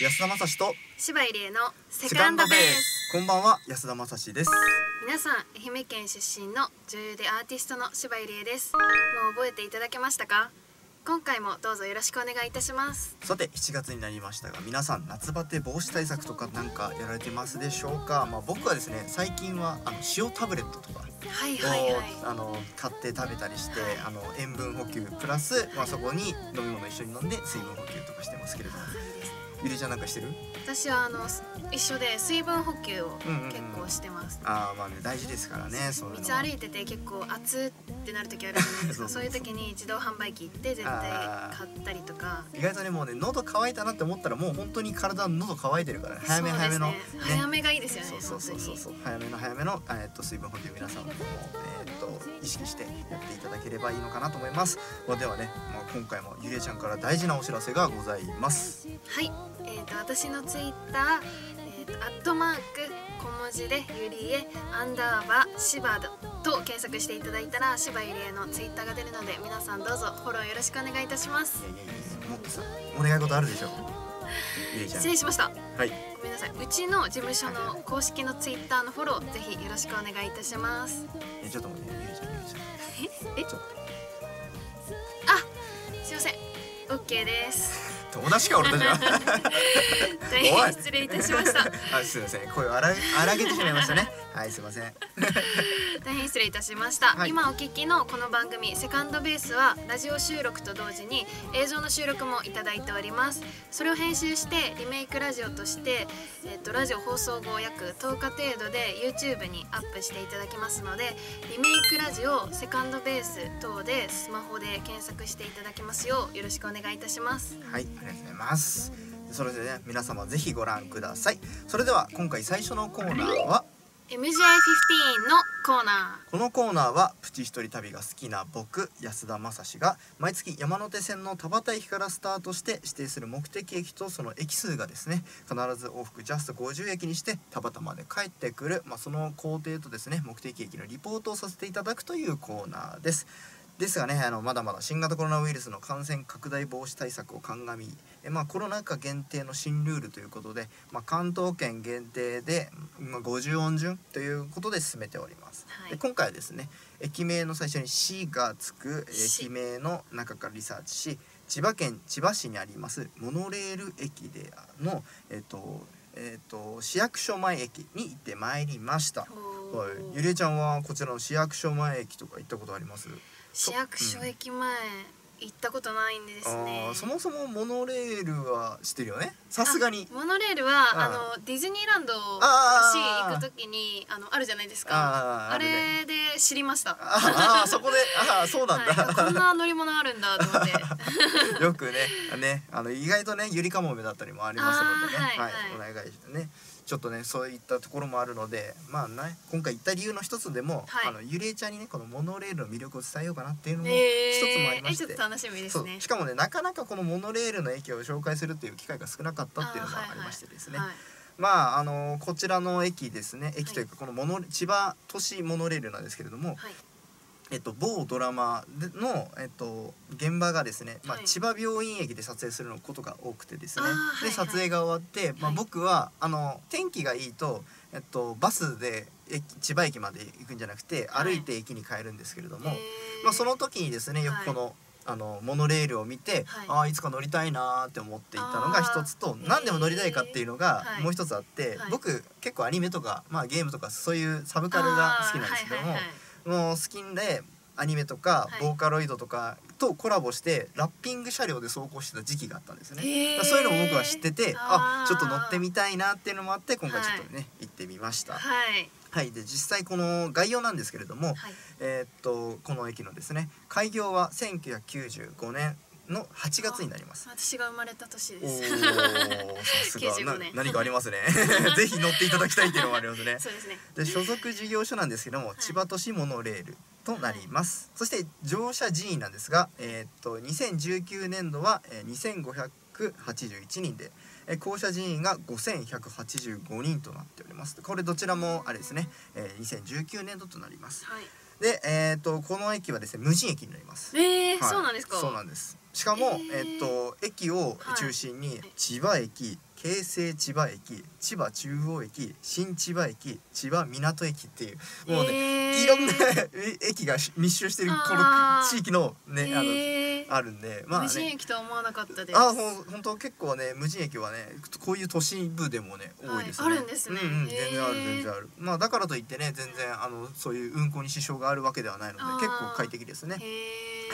安田正史と柴入江のセカンドベース。 こんばんは、安田正史です。 皆さん、愛媛県出身の女優でアーティストの柴入江です。もう覚えていただけましたか？今回もどうぞよろしくお願いいたします。 さて、7月になりましたが、皆さん夏バテ防止対策とかなんかやられてますでしょうか？僕はですね、最近は塩タブレットとかを買って食べたりして、塩分補給プラス、そこに飲み物一緒に飲んで水分補給とかしてますけれども、ゆりちゃんなんかしてる？ 私は一緒で水分補給を結構してます。 大事ですからね。 道歩いてて結構暑ってなる時あるじゃないですか。そういう時に自動販売機行って絶対買ったりとか。 意外とね、もうね、喉乾いたなって思ったらもう本当に体喉乾いてるからね、早めの早めがいいですよね。 そう早めの水分補給、皆さんも意識してやっていただければいいのかなと思います。ではね、今回もゆりえちゃんから大事なお知らせがございます。 はい、私のツイッター、アットマーク小文字でゆりえ_しばと検索していただいたら柴ゆりえのツイッターが出るので、皆さんどうぞフォローよろしくお願いいたします。 もっとさ、お願い事あるでしょゆりえちゃん。 失礼しました。 はい、 ごめんなさい。うちの事務所の公式のツイッターのフォローぜひよろしくお願いいたします。 ちょっと待って、ゆりちゃんちょっとすいません、 OK です。 友達か俺たちは大変失礼いたしました。 すいません、声を荒げてしまいましたね。はい、すいません大変失礼いたしました。今お聞きのこの番組セカンドベースはラジオ収録と同時に映像の収録もいただいております。それを編集してリメイクラジオとして、ラジオ放送後約10日程度で YouTube にアップしていただきますので、リメイクラジオセカンドベース等でスマホで検索していただきますようよろしくお願いいたします。 はい、ありがとうございます。それでね、皆様ぜひご覧ください。それでは今回最初のコーナーは MGI15 のコーナー。 このコーナーはプチ一人旅が好きな僕、安田正史が毎月山手線の田端駅からスタートして指定する目的駅とその駅数がですね、必ず往復ジャスト50駅にして田端まで帰ってくる、その工程とですね、目的駅のリポートをさせていただくというコーナーです。ですがね、まだまだ新型コロナウイルスの感染拡大防止対策を鑑み、コロナ禍限定の新ルールということで、関東圏限定で、50音順ということで進めております。で今回はですね、駅名の最初に「市」がつく駅名の中からリサーチし、千葉県千葉市にありますモノレール駅での、市役所前駅に行ってまいりました。ゆりえちゃんはこちらの市役所前駅とか行ったことあります？ 市役所駅前行ったことないんですね。 そもそもモノレールは知ってるよね、さすがに。 モノレールはディズニーランド昔行くときにあるじゃないですか。あれで知りました。 そこでそうなんだ、 こんな乗り物あるんだと思ってよくね意外とね、ゆりかもめだったりもありますのでね、お願いしてね、ちょっとね、そういったところもあるので、今回行った理由の一つでも、ゆりえちゃんにね、このモノレールの魅力を伝えようかなっていうのも一つもありまして、 ちょっと楽しみですね。 しかもね、なかなかこのモノレールの駅を紹介するっていう機会が少なかったっていうのもありましてですね、こちらの駅ですね、駅というかこの千葉都市モノレールなんですけれども、某ドラマの、現場がですね、千葉病院駅で撮影するのことが多くてですね、で撮影が終わって、僕は天気がいいと、バスで千葉駅まで行くんじゃなくて歩いて駅に帰るんですけれども、その時にですね、よくこのモノレールを見て、いつか乗りたいなって思っていたのが一つと、何でも乗りたいかっていうのがもう一つあって、僕結構アニメとか、ゲームとかそういうサブカルが好きなんですけども、もう好きでアニメとかボーカロイドとかとコラボしてラッピング車両で走行してた時期があったんですね。そういうのも僕は知ってて、ちょっと乗ってみたいなっていうのもあって、今回ちょっとね、行ってみました。で実際この概要なんですけれども、この駅のですね、開業は1995年の8月になります。 私が生まれた年です。 さすが何かありますねぜひ乗っていただきたいっていうのもありますね。 そうですね。 で所属事業所なんですけども、千葉都市モノレールとなります。そして乗車人員なんですが、2019年度は2581人で、降車人員が5185人となっております。これどちらもあれですね、2019年度となります。で、この駅はですね、無人駅になります。 そうなんですか。 そうなんです。しかも、駅を中心に千葉駅、 京成千葉駅、千葉中央駅、新千葉駅、千葉港駅っていうもうね、いろんな駅が密集してるこの地域のねあるんで、 まあね、無人駅とは思わなかったです。 本当結構ね無人駅はねこういう都市部でもね多いですね。 あるんですね。 全然ある。まあだからといってね全然そういう運行に支障があるわけではないので結構快適ですね。はい。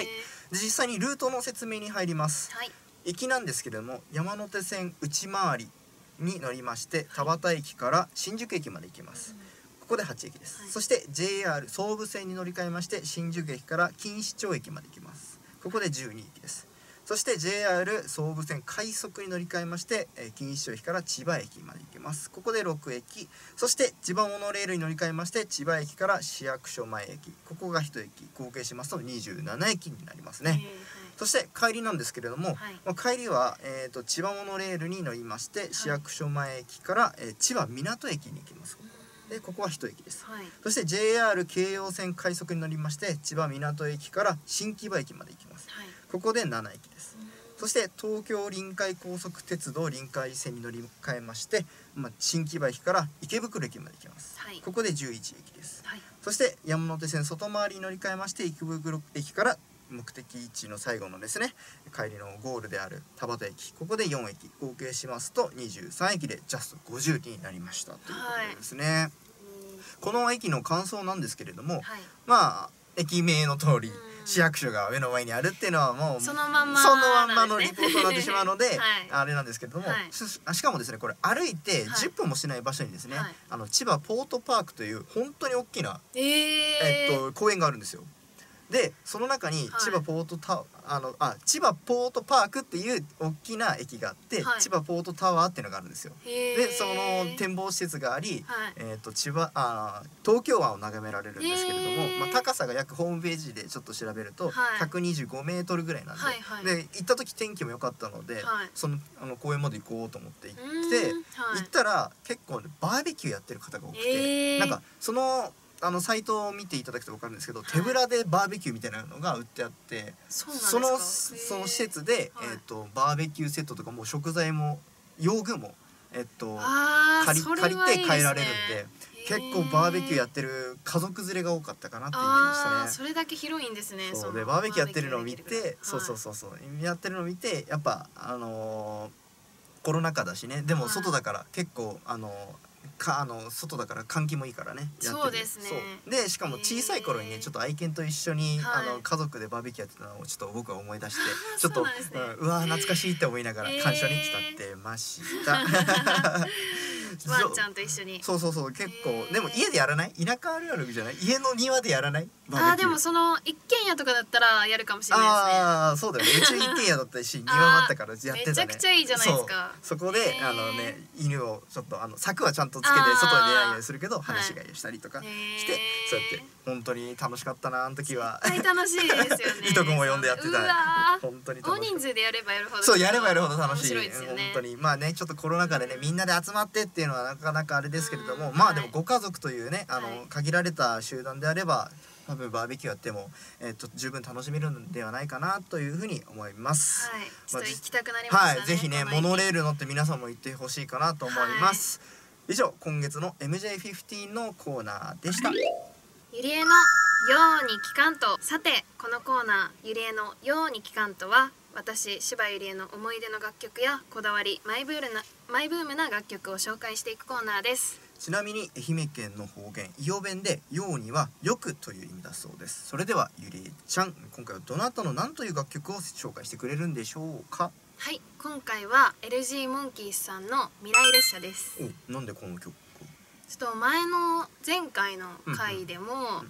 実際にルートの説明に入ります。はい。駅なんですけれども山手線内回りに乗りまして田端駅から新宿駅まで行きます。ここで8駅です。そして JR 総武線に乗り換えまして新宿駅から錦糸町駅まで行きます。ここで12駅です。そして JR 総武線快速に乗り換えまして錦糸町駅から千葉駅まで行きます。ここで6駅。そして千葉モノレールに乗り換えまして千葉駅から市役所前駅、ここが1駅、合計しますと27駅になりますね。そして帰りなんですけれども、帰りは、千葉モノレールに乗りまして市役所前駅から、千葉港駅に行きます。でここは1駅です。そして JR 京葉線快速に乗りまして千葉港駅から新木場駅まで行きます。ここで7駅です。そして東京臨海高速鉄道臨海線に乗り換えまして、新木場駅から池袋駅まで行きます。ここで11駅です。そして山手線外回りに乗り換えまして池袋駅から目的地の最後のですね帰りのゴールである田端駅、ここで4駅、合計しますと23駅でジャスト50になりましたということですね。この駅の感想なんですけれども、まあ駅名の通り市役所が目の前にあるっていうのはもうそのまんまのリポートになってしまうのであれなんですけれども、しかもですねこれ歩いて10分もしない場所にですね千葉ポートパークという本当に大きな公園があるんですよ。でその中に千葉ポートパークっていう大きな駅があって、千葉ポートタワーっていうのがあるんですよ。でその展望施設があり、東京湾を眺められるんですけれども、高さが約ホームページでちょっと調べると125メートルぐらいなんで、で行った時天気も良かったので、その公園まで行こうと思って行ったら結構バーベキューやってる方が多くて、なんかそのサイトを見ていただくと分かるんですけど、手ぶらでバーベキューみたいなのが売ってあって、その施設で、バーベキューセットとかも食材も用具も、借りて帰られるんで、結構バーベキューやってる家族連れが多かったかなっていうイメージでしたね。 それだけ広いんですね。 そうでバーベキューやってるのを見て、やってるのを見て、やっぱコロナ禍だしね、でも外だから結構外だから換気もいいからね。 そうですね。 でしかも小さい頃にねちょっと愛犬と一緒に家族でバーベキューやってたのをちょっと僕は思い出して、ちょっとうわ懐かしいって思いながら鑑賞に来たってました。 ワンちゃんと一緒に。 そう結構でも家でやらない？田舎あるあるじゃない？家の庭でやらない？ でもその一軒家とかだったらやるかもしれないですね。 そうだよね。うち一軒家だったし庭もあったからやってたね。 めちゃくちゃいいじゃないですか。 そこで犬をちょっと柵はちゃんとつけて外に出ないようにするけど放し飼いしたりとかしてそうやって本当に楽しかったなあの時は。 絶対楽しいですよね。 いとこも呼んでやってた。本当に大人数でやればやるほど。 そうやればやるほど楽しい。 面白いですよね。 本当にまあねちょっとコロナ禍でねみんなで集まってっていうのはなかなかあれですけれども、まあでもご家族というね限られた集団であれば多分バーベキューやっても十分楽しめるんではないかなというふうに思います。 はい、ちょっと行きたくなりましたね。 ぜひねモノレール乗って皆さんも行ってほしいかなと思います。以上今月の MJ15 のコーナーでした。 ゆりえのように聞かんと。さてこのコーナーゆりえのように聞かんとは私柴ゆりえの思い出の楽曲やこだわりマイブームな楽曲を紹介していくコーナーです。 ちなみに愛媛県の方言伊予弁でようにはよくという意味だそうです。それではゆりえちゃん今回はどなたの何という楽曲を紹介してくれるんでしょうか？ はい、今回は LG モンキーズさんの未来列車です。 なんでこの曲？ ちょっと前回の回でも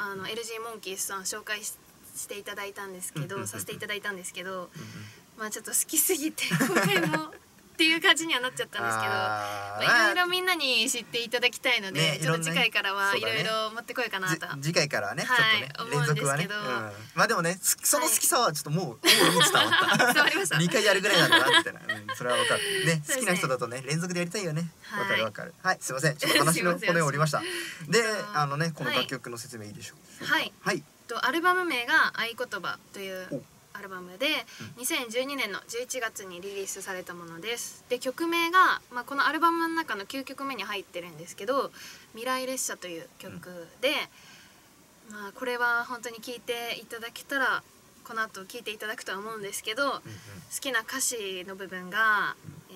LG モンキーズさん紹介していただいたんですけど、させていただいたんですけど、まあちょっと好きすぎて今回もっていう感じにはなっちゃったんですけど、いろいろみんなに知っていただきたいので、ちょっと次回からはいろいろ持ってこようかなと。 次回からはね、ちょっとね連続はね。まあでもね、その好きさはちょっともう伝わった。 伝わりました。 2回やるぐらいなんだなみたいな。それはわかる。ね、好きな人だとね連続でやりたいよね。わかる。はい、すいません。ちょっと話の骨を折りました。で、ねこの楽曲の説明いいでしょうか。 はい。アルバム名が合言葉というアアルバムで2012年の11月にリリースされたものです。で曲名が、このアルバムの中の9曲目に入ってるんですけど「未来列車」という曲で、これは本当に聴いていただけたらこの後聴いていただくとは思うんですけど、好きな歌詞の部分が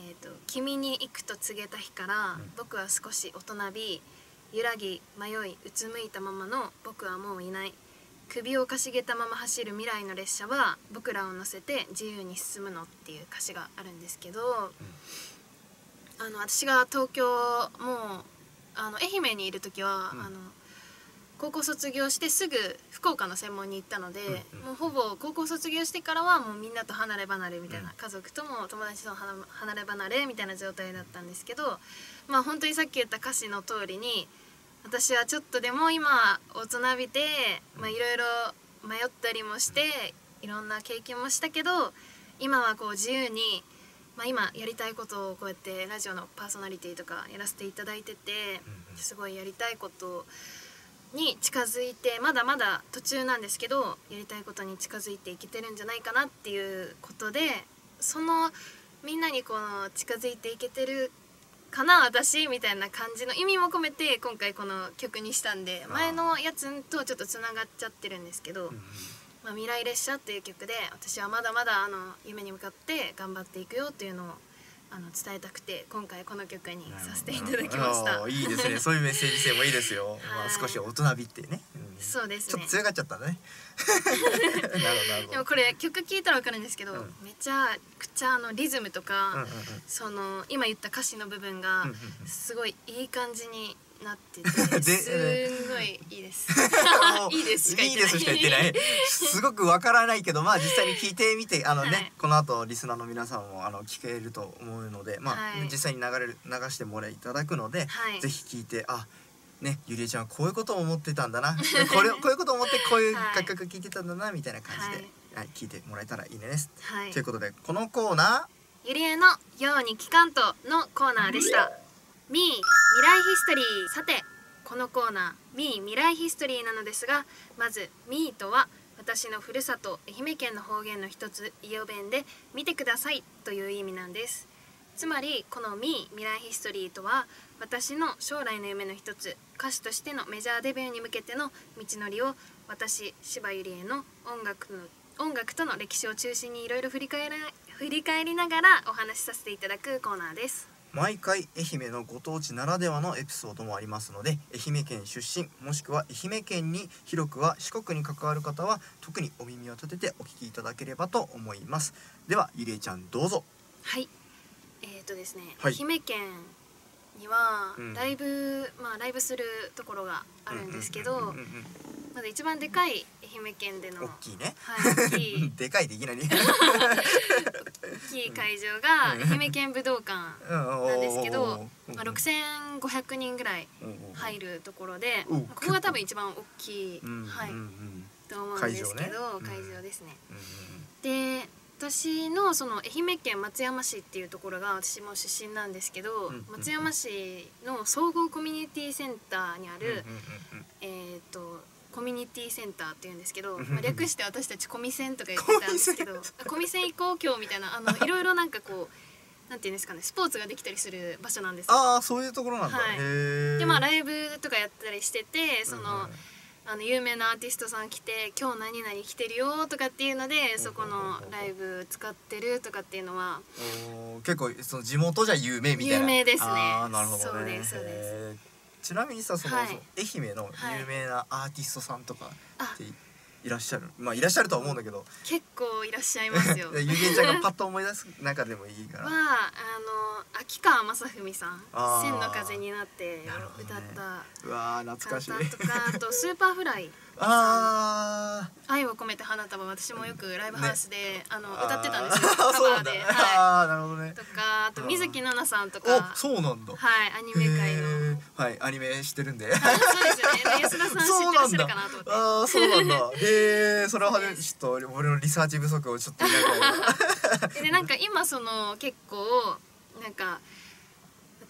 「君に行くと告げた日から僕は少し大人び揺らぎ迷いうつむいたままの僕はもういない首をかしげたまま走る未来の列車は僕らを乗せて自由に進むの」っていう歌詞があるんですけど、私が東京もう愛媛にいる時は、高校卒業してすぐ福岡の専門に行ったので、もうほぼ高校卒業してからはもうみんなと離れ離れみたいな、家族とも友達とも離れ離れみたいな状態だったんですけど、本当にさっき言った歌詞の通りに私はちょっとでも今大人びて、いろいろ迷ったりもしていろんな経験もしたけど、今はこう自由に、今やりたいことをこうやってラジオのパーソナリティとかやらせていただいてて、すごいやりたいことに近づいて、まだまだ途中なんですけどやりたいことに近づいていけてるんじゃないかなっていうことで、そのみんなにこの近づいていけてるかな私みたいな感じの意味も込めて今回この曲にしたんで、前のやつとちょっとつながっちゃってるんですけど「未来列車」っていう曲で私はまだまだ夢に向かって頑張っていくよっていうのを伝えたくて今回この曲にさせていただきました。 いいですね、そういうメッセージ性もいいですよ。少し大人びってね、 そうですね、 ちょっと強がっちゃったね。 でもこれ曲聴いたら分かるんですけど、めちゃくちゃリズムとか、その今言った歌詞の部分がすごいいい感じになってて、すんごいいいです。いいですしか言ってない。 すごくわからないけど、実際に聞いてみてこの後リスナーの皆さんも聞けると思うので、実際に流してもらいただくので、ぜひ聞いてゆりえちゃんはこういうことを思ってたんだな、こういうことを思ってこういう楽曲聴いてたんだなみたいな感じで聞いてもらえたらいいです。ということでこのコーナーゆりえのように聞かんとのコーナーでした。ミー未来ヒストリー。さてこのコーナーミー未来ヒストリーなのですが、まずミーとは私のふるさと愛媛県の方言の一つ伊予弁で見てくださいという意味なんです。つまりこのミー未来ヒストリーとは私の将来の夢の一つ、歌手としてのメジャーデビューに向けての道のりを私柴ゆりえの音楽との歴史を中心にいろいろ振り返りながらお話しさせていただくコーナーです。 毎回愛媛のご当地ならではのエピソードもありますので、愛媛県出身もしくは愛媛県に広くは四国に関わる方は特にお耳を立ててお聞きいただければと思います。ではゆりえちゃんどうぞ。 はい、ですね、愛媛県にはライブするところがあるんですけど、まだ一番でかい愛媛県での大きいね、 大きいでかいでいきなり大きい会場が愛媛県武道館なんですけど、6500人ぐらい入るところで、ここが多分一番大きいと思うんですけど、会場ですね。で私のその愛媛県松山市っていうところが私も出身なんですけど、松山市の総合コミュニティセンターにあるコミュニティセンターっていうんですけど、略して私たちコミセンとか言ってたんですけど、コミセン行こう今日みたいないろいろなんかこうなんていうんですかね、スポーツができたりする場所なんですよ。 ああ、そういうところなんだ。 でライブとかやったりしてて、その有名なアーティストさん来て今日何々来てるよとかっていうので、そこのライブ使ってるとかっていうのは結構その地元じゃ有名みたいな。 有名ですね。 なるほどね。 そうですそうです。 ちなみにさ、その愛媛の有名なアーティストさんとかっていらっしゃる？いらっしゃるとは思うんだけど、 結構いらっしゃいますよ。 ゆりえちゃんがパッと思い出す中でもいいから。 秋川雅史さん、千の風になって歌った懐かしいとか、あとスーパーフライ愛を込めて花束、私もよくライブハウスで歌ってたんですよ、カバーで。 なるほどね。 とか、あと水木奈々さんとか。 そうなんだ。 はい、アニメ界の。 はい、アニメしてるんで。 そうですよね。安田さん知ってらっしゃるかなと思って。 ああ、そうなんだ。へえ、それはちょっと俺のリサーチ不足をちょっとでなんか今その結構なんか私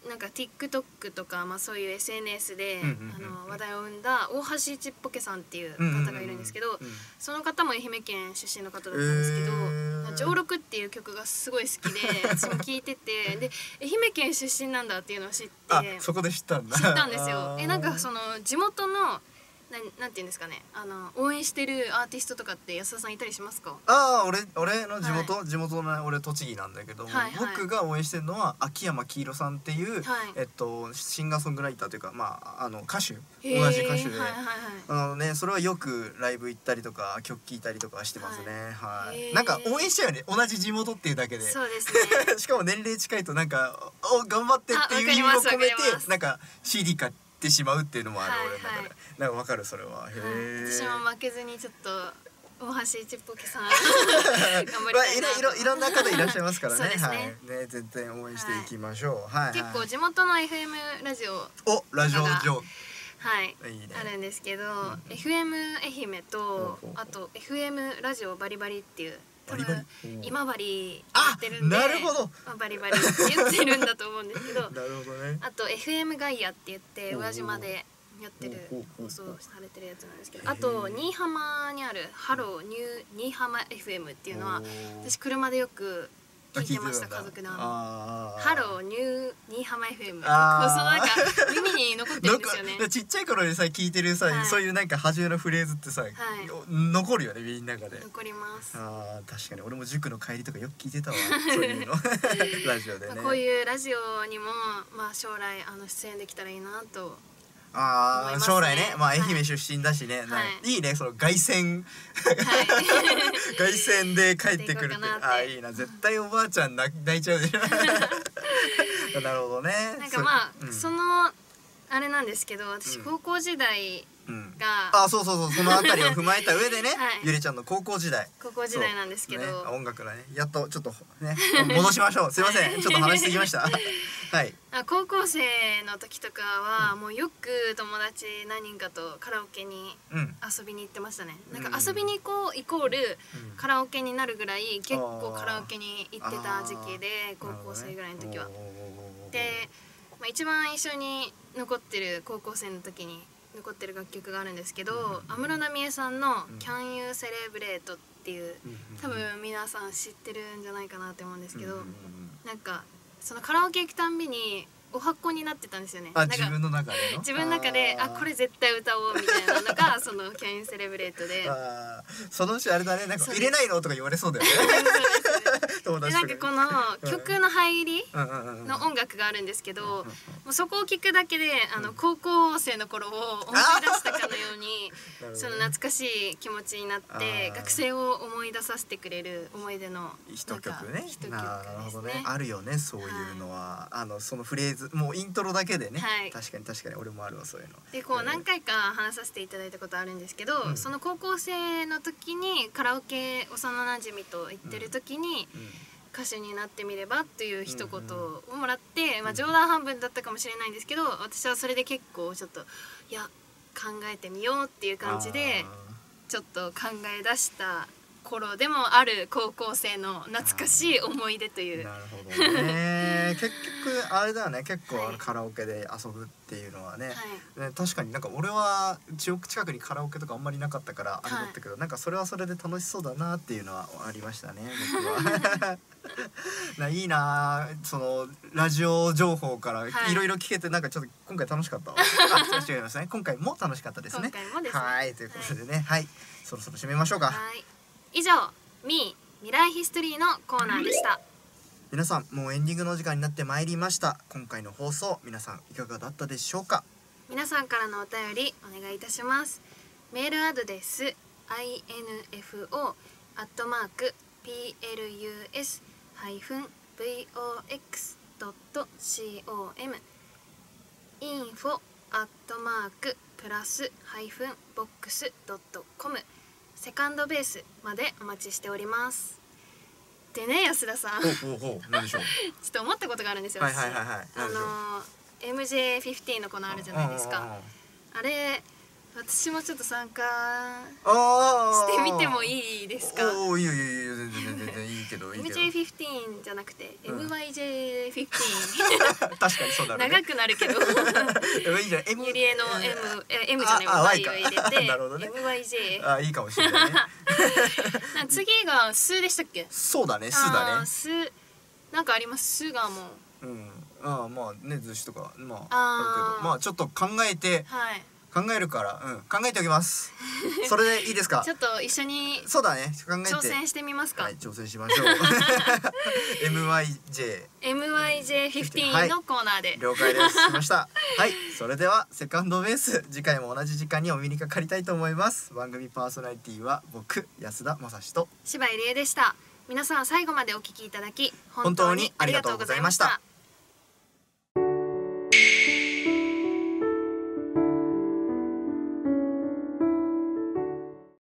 なんか TikTok とか、まあ、そういう SNS で話題を生んだ大橋ちっぽけさんっていう方がいるんですけど、その方も愛媛県出身の方だったんですけど「上六」っていう曲がすごい好きで私も聴いててで愛媛県出身なんだっていうのを知って、 そこで知ったんですよ。なんかその地元のなんていうんですかね、応援してるアーティストとかって安田さんいたりしますか？ 俺の地元の俺栃木なんだけども、僕が応援してるのは秋山黄色さんっていう、シンガーソングライターというか、まあ歌手、同じ歌手で、それはよくライブ行ったりとか曲聴いたりとかしてますね。なんか応援しちゃうよね、同じ地元っていうだけで。 そうですね。 しかも年齢近いとなんか頑張ってっていう意味を込めてなんか CD 買ってしまうっていうのもある、俺の中で。なんかわかる、それは。 私も負けずにちょっと大橋ちっぽけさん頑張りたいなと。 いろんな方いらっしゃいますからね。全然応援していきましょう。 結構地元の FM ラジオラジオ上あるんですけど、FM 愛媛とあと FM ラジオバリバリっていう、多分今治やってるんで、バリバリって言ってるんだと思うんですけど、あと FM ガイアって言って宇和島でやってる放送されてるやつなんですけど、あと新居浜にあるハローニュー新居浜 FM っていうのは私車でよく聞いてました。家族でハローニュー新居浜 FM、 そうなんか耳に残ってるんですよね。 ちっちゃい頃にさ聞いてるさ、そういうなんか初めのフレーズってさ残るよね、みんながね。 残ります。 確かに俺も塾の帰りとかよく聞いてたわ、そういうのラジオでね。 こういうラジオにもまあ将来出演できたらいいなと。 将来ね、まあ愛媛出身だしね、いいね、その凱旋凱旋で帰ってくるって、いいな、絶対おばあちゃん泣いちゃうでしょ。なるほどね。 なんかまあそのあれなんですけど、私高校時代がそうそのあたりを踏まえた上でね、ゆりちゃんの高校時代なんですけど、 音楽のね、やっとちょっとね戻しましょう。すいません、ちょっと話してきました。 高校生の時とかはもうよく友達何人かとカラオケに遊びに行ってましたね。なんか遊びに行こうイコールカラオケになるぐらい結構カラオケに行ってた時期で、高校生ぐらいの時は。で、一番一緒に残ってる高校生の時に残ってる楽曲があるんですけど、安室奈美恵さんの「Can You Celebrate」っていう、多分皆さん知ってるんじゃないかなって思うんですけど、なんかそのカラオケ行くたんびにお箱になってたんですよね。 自分の中での？ 自分の中でこれ絶対歌おうみたいなのがその「Can You Celebrate」で、 そのうちあれだね、なんか入れないのとか言われそうだよね。 でなんかこの曲の入りの音楽があるんですけど、もうそこを聴くだけで高校生の頃を思い出したかのようにその懐かしい気持ちになって学生を思い出させてくれる思い出の一曲ね。なるほどね、あるよね、そういうのは。そのフレーズもうイントロだけでね、確かに俺もあるわ、そういうので。こう何回か話させていただいたことあるんですけど、その高校生の時にカラオケ幼なじみと行ってる時に歌手になってみればという一言をもらって、冗談半分だったかもしれないんですけど、私はそれで結構ちょっと考えてみようっていう感じでちょっと考え出した頃でもある高校生の懐かしい思い出という。 なるほどね。結局あれだよね、結構カラオケで遊ぶっていうのはね、確かになんか俺は近くにカラオケとかあんまりなかったからあれだったけど、なんかそれはそれで楽しそうだなっていうのはありましたね、僕は。いいな、そのラジオ情報からいろいろ聞けて、なんかちょっと今回楽しかったわ。違いますね、今回も楽しかったですね。はい、ということでね、そろそろ締めましょうか。 以上、未来ヒストリーのコーナーでした。 皆さん、もうエンディングの時間になってまいりました。今回の放送、皆さんいかがだったでしょうか。 皆さんからのお便りお願いいたします。メールアドレス info@plus-vox.com info@plus-box.com セカンドベースまでお待ちしております。でね、安田さん、 何でしょう。 ちょっと思ったことがあるんですよ。MJ15 のコーナーあるじゃないですか。あれ私もちょっと参加あしてみてもいいですか？ おお、いいよいいよいいよ、全然いいけどいいけど。 MJ15 じゃなくて MYJ15 確かにそうなるね。 長くなるけどいいじゃん。 ゆりえの M じゃない Y を入れてなるほどね。 MYJ。 あ、いいかもしれないね。 次がスでしたっけ？ そうだね、スだね。 スなんかあります？スがもう。 うん。ああ、まあね、寿司とかまあああるけど、まあちょっと考えてはい。 考えるから、考えておきます。それでいいですか？ ちょっと一緒にそうだね、考えて挑戦してみますか？ はい、挑戦しましょう。 MYJ15 のコーナーで。 了解です。しました。はい、それではセカンドベース、次回も同じ時間にお目にかかりたいと思います。番組パーソナリティは僕安田正史と柴井理恵でした。皆さん最後までお聞きいただき本当にありがとうございました。